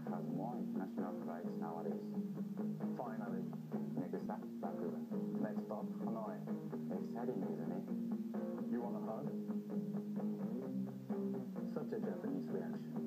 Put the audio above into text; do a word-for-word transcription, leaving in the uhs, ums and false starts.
has more international flights nowadays. Finally. Next stop, Vancouver. Next stop, Hanoi. Exciting, isn't it? You want a hug? Such a Japanese reaction.